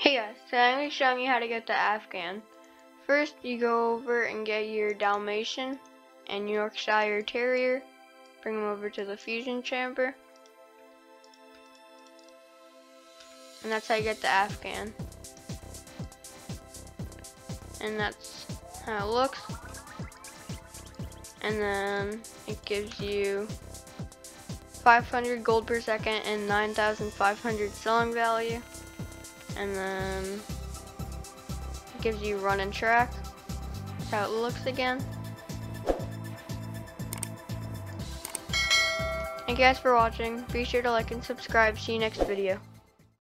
Hey guys, so I'm going to be showing you how to get the Afghan. First, you go over and get your Dalmatian and Yorkshire Terrier. Bring them over to the fusion chamber. And that's how you get the Afghan. And that's how it looks. And then it gives you 500 gold per second and 9,500 selling value. And then it gives you run and track. That's how it looks again. Thank you guys for watching. Be sure to like and subscribe. See you next video.